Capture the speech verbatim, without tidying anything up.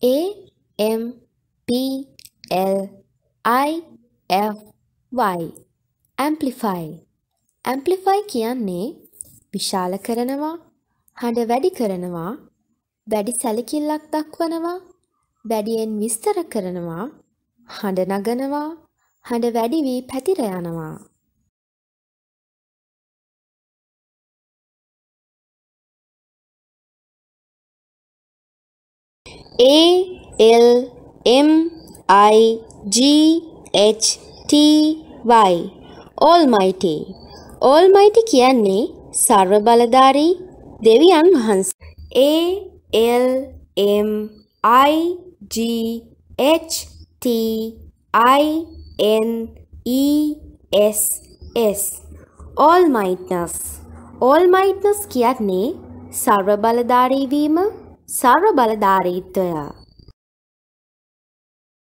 A M P L I F Y Amplify. Amplify කියන්නේ විශාල කරනවා, හඬ වැඩි කරනවා, වැඩි සැලකිල්ලක් දක්වනවා, වැඩියෙන් විස්තර කරනවා, හඬ නගනවා, හඬ වැඩි වී පැතිර යනවා. A L M I G H T Y Almighty. Almighty කියන්නේ සර්ව බලධාරී දෙවියන් වහන්සේ. A L M I G H T I N E S S Almightness. Almightness කියන්නේ සර්ව බලධාරී වීම, සර්ව බලධාරීත්වය.